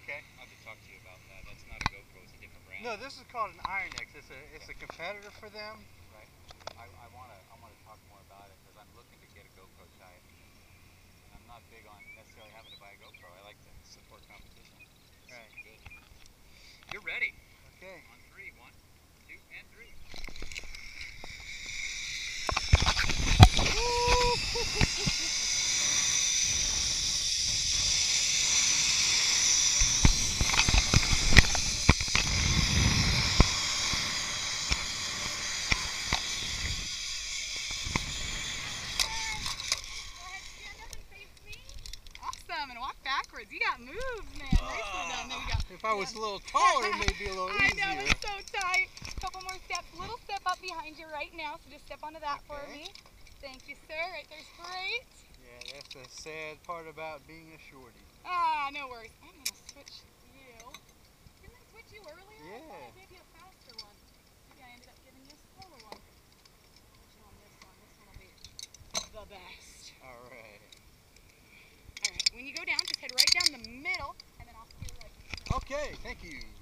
Okay. I'll have to talk to you about that. That's not a GoPro, it's a different brand. No, this is called an IronX. It's a competitor for them. Right. I wanna talk more about it because I'm looking to get a GoPro type. And I'm not big on necessarily having to buy a GoPro. I like to support competition. Right. Good. You're ready. Okay. On 3, 1, 2, and 3. Awesome, and walk backwards. You got moves, man. Nicely done. There you go. If I was a little taller, it may be a little I easier. know, it's so tight. Couple more steps. Little step up behind you right now, so just step onto that for me. Thank you, sir. Right there's great. Yeah, that's the sad part about being a shorty. Ah, no worries. I'm going to switch you. Didn't I switch you earlier? Yeah. I thought I gave you a faster one. Maybe I ended up giving you a slower one. Put you on this one. This one will be the best. All right. All right. When you go down, just head right down the middle, and then off to your right. Okay, thank you.